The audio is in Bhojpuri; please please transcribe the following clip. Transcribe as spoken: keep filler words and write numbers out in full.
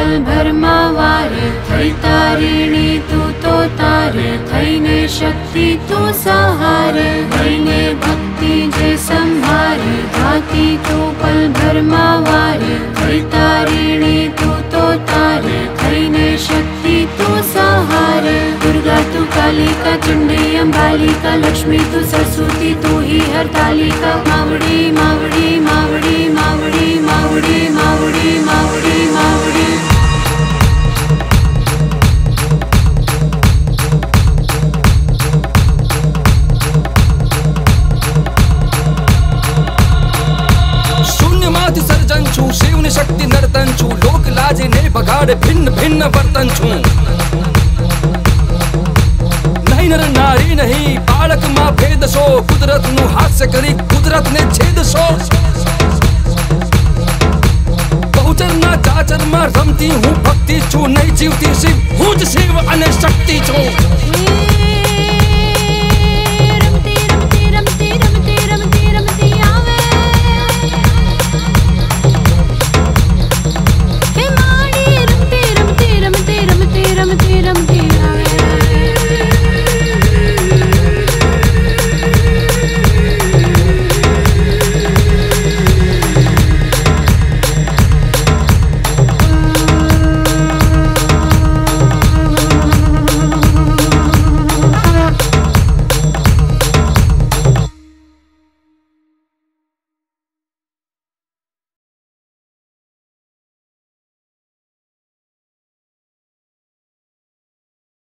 पल भરમાં વારે થઈ તારીણી તું તો તારે થઈને શક્તિ તું સહારે થઈને ભક્તિ જે સંભારે ગાતી તું પલ ભરમાં વારે થઈ તારીણી તું તો તારે થઈને શક્તિ તું સહારે दुर्गा तू कालिका चंडी अंबालिका लक्ष्मी तू सरस्वती तू ही हरतालिका मावड़ी मावड़ी मावड़ी मावड़ी मावड़ी मावड़ी मावड़ी मावड़ी शून्य माधि सर्जन छू शिव ने शक्ति नर्तन छू लोक लाजे ने बगाड़े भिन्न भिन्न बर्तन छू नर नारी नहीं बालक मां भेद सो कुदरत नु हास्य करी कुदरत ने छेद सो बहुचर ना जाचर मां रमती हूँ भक्ति छू नहीं जीवती शिव हूँ शिव अने शक्ति छू।